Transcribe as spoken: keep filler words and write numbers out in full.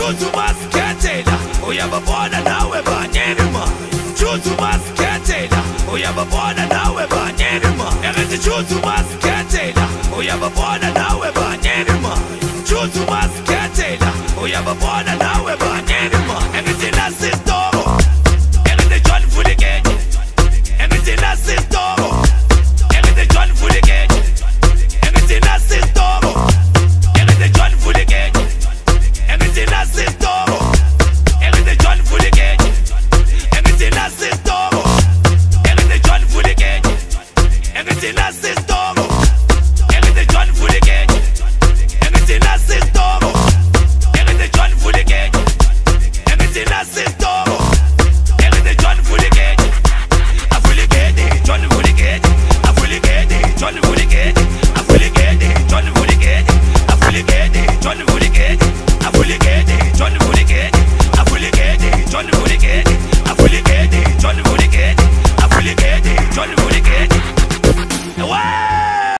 Jutu masikhetela uyababona nawe banyeni ma. Jutu masikhetela uyababona nawe banyeni ma. Engithi jutu masikhetela uyababona nawe banyeni ma. Jutu masikhetela uyababona nawe banyeni ma. Engithi nasistoro engithi John Vulikeke. Engithi nasistoro engithi John Vulikeke. Engithi nasistoro engithi John Vulikeke. Engithi nasistoro engithi John Vulikeke. Engithi nasistoro engithi John Vulikeke. Engithi nasistoro engithi John Vulikeke. Engithi nasistoro engithi John Vulikeke. Engithi nasistoro engithi John Vulikeke. Avulikeke John Vulikeke. Avulikeke John Vulikeke. Avulikeke John Vulikeke. Avulikeke John Vulikeke.